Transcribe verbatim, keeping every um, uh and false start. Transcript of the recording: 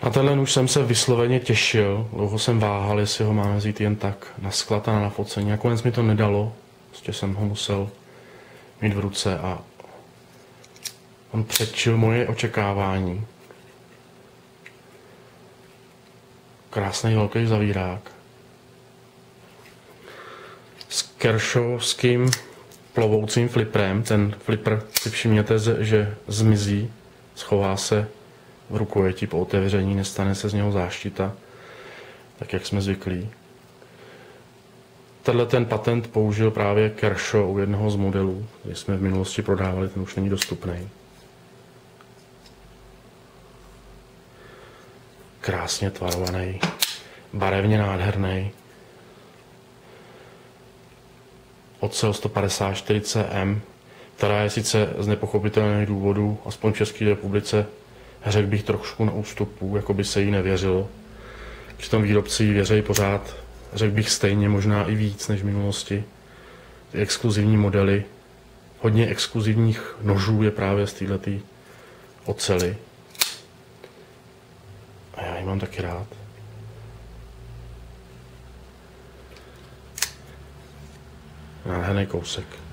Na tenhle nůž jsem se vysloveně těšil, dlouho jsem váhal, jestli ho máme vzít jen tak na sklad a na nafocení. Nakonec mi to nedalo, prostě jsem ho musel mít v ruce a on předčil moje očekávání. Krásný velký zavírák. S kershawským plovoucím fliprem. Ten flipr si všimněte, že zmizí, schová se v rukojetí po otevření, nestane se z něho záštita, tak jak jsme zvyklí. Tenhle ten patent použil právě Kershaw u jednoho z modelů, který jsme v minulosti prodávali, ten už není dostupný. Krásně tvarovaný, barevně nádherný. Ocel sto padesát čtyři C M, která je sice z nepochopitelných důvodů, aspoň v České republice, řekl bych trošku na ústupu, jako by se jí nevěřilo. Přitom výrobci jí věří pořád, řekl bych stejně, možná i víc než v minulosti. Ty exkluzivní modely, hodně exkluzivních nožů je právě z této oceli. A já ji mám taky rád. Nádherný kousek.